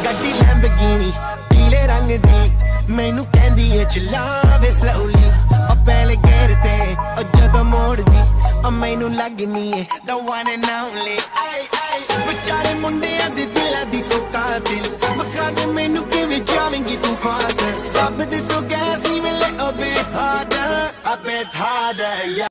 ਗੱਡੀ ਲੈਂਬਰਗਿਨੀ ਪੀਲੇ ਰੰਗ ਦੀ ਮੈਨੂੰ ਕਹਿੰਦੀ ਏ ਚਲਾਵੇ ਸਲੋਲੀ ਪਹਿਲੇ ਗੇਰ ਤੇ ਜਦੋਂ ਮੋੜਦੀ ਮੈਨੂੰ ਲੱਗਨੀ ਏ the one and only ਵਿਚਾਰੇ ਮੁੰਡਿਆਂ ਦੇ ਦਿਲਾਂ ਦੀ ਤੂੰ ਕਾਤਿਲ ਬਖਾ ਦੇ ਮੈਨੂੰ ਕਿਵੇਂ ਜਾਵੇਂਗੀ ਤੂੰ ਫਾਦਰ ਰੱਬ ਦੇ ਤੋਂ ਗੈਸ ਨਹੀਂ ਮਿਲੇ ਅਬੇ harder